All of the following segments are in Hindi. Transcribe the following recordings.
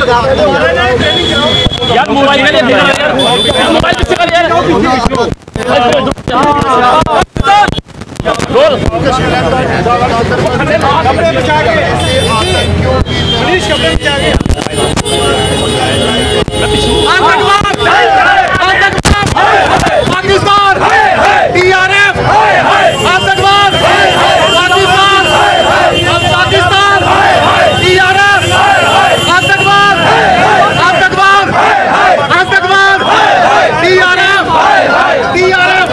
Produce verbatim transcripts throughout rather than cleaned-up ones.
यार मोबाइल में मोबाइल किससे कर यार रोल कपड़े बचा के पुलिस कपड़े बचा के आतंकवाद आतंकवाद पाकिस्तान टीआरएफ आतंकवाद पाकिस्तान पाकिस्तान टीआरएफ आतंकवाद आतंकवाद आतंकवाद टीआरएफ टीआरएफ।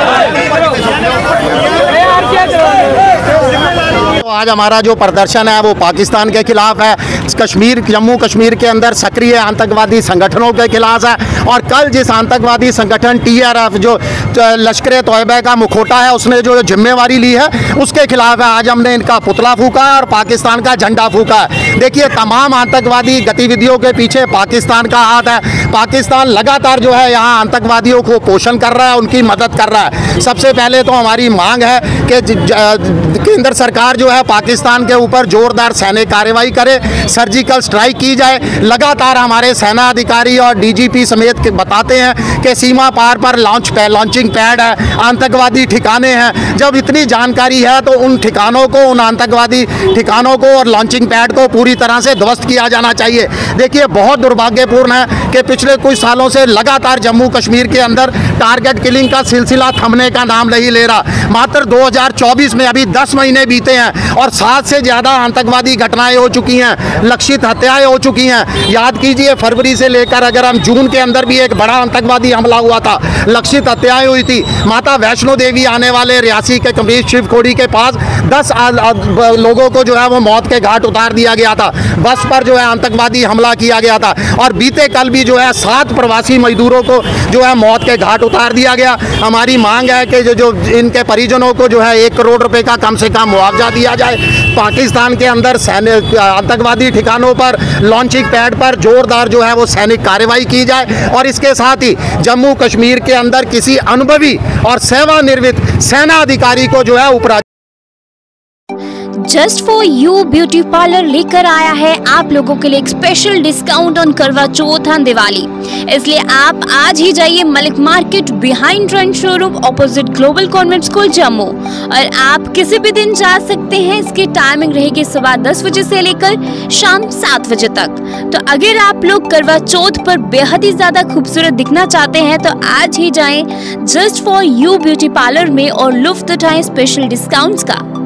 आज हमारा जो प्रदर्शन है वो पाकिस्तान के खिलाफ है, कश्मीर जम्मू कश्मीर के अंदर सक्रिय आतंकवादी संगठनों के खिलाफ है। और कल जिस आतंकवादी संगठन टीआरएफ जो लश्कर तोयबा का मुखौटा है उसने जो जिम्मेवारी ली है उसके खिलाफ है आज हमने इनका पुतला फूका है और पाकिस्तान का झंडा फूका है। देखिए तमाम आतंकवादी गतिविधियों के पीछे पाकिस्तान का हाथ है। पाकिस्तान लगातार जो है यहाँ आतंकवादियों को पोषण कर रहा है, उनकी मदद कर रहा है। सबसे पहले तो हमारी मांग है कि केंद्र सरकार जो है पाकिस्तान के ऊपर जोरदार सैनिक कार्रवाई करे, सर्जिकल स्ट्राइक की जाए। लगातार हमारे सेना अधिकारी और डीजीपी समेत बताते हैं कि सीमा पार पर लॉन्च लॉन्चिंग पैड है, आतंकवादी ठिकाने हैं। जब इतनी जानकारी है तो उन ठिकानों को, उन आतंकवादी ठिकानों को और लॉन्चिंग पैड को पूरी तरह से ध्वस्त किया जाना चाहिए। देखिए बहुत दुर्भाग्यपूर्ण है कि पिछले कुछ सालों से लगातार जम्मू कश्मीर के अंदर टारगेट किलिंग का सिलसिला थमने का नाम नहीं ले रहा। मात्र दो हज़ार चौबीस में अभी दस महीने बीते हैं और सात से ज़्यादा आतंकवादी घटनाएं हो चुकी हैं, लक्षित हत्याएं हो चुकी हैं। याद कीजिए फरवरी से लेकर अगर हम जून के अंदर भी एक बड़ा आतंकवादी हमला हुआ था, लक्षित हत्याएं हुई थी। माता वैष्णो देवी आने वाले रियासी के कमरीश शिवखोड़ी के पास दस लोगों को जो है वो मौत के घाट उतार दिया गया था। बस पर जो है आतंकवादी हमला किया गया था और बीते कल भी जो है सात प्रवासी मजदूरों को जो है मौत के घाट उतार दिया गया। हमारी मांग है कि जो जो इनके परिजनों को जो है एक करोड़ रुपए का कम से कम मुआवजा दिया जाए। पाकिस्तान के अंदर सैनिक आतंकवादी ठिकानों पर लॉन्चिंग पैड पर जोरदार जो है वो सैनिक कार्रवाई की जाए और इसके साथ ही जम्मू कश्मीर के अंदर किसी अनुभवी और सेवानिवृत्त सेना अधिकारी को जो है उपरा just for you beauty parlour लेकर आया है आप लोगों के लिए एक स्पेशल डिस्काउंट ऑन करवा चौथ और दिवाली। इसलिए आप आज ही जाइए Malik market behind trend showroom opposite global convent school Jammu और आप किसी भी दिन जा सकते हैं। इसकी टाइमिंग रहेगी सुबह दस बजे से लेकर शाम सात बजे तक। तो अगर आप लोग करवा चौथ पर बेहद ही ज्यादा खूबसूरत दिखना चाहते हैं तो आज ही जाएं just for you beauty parlour में और लुत्फ उठाएं स्पेशल डिस्काउंट्स का।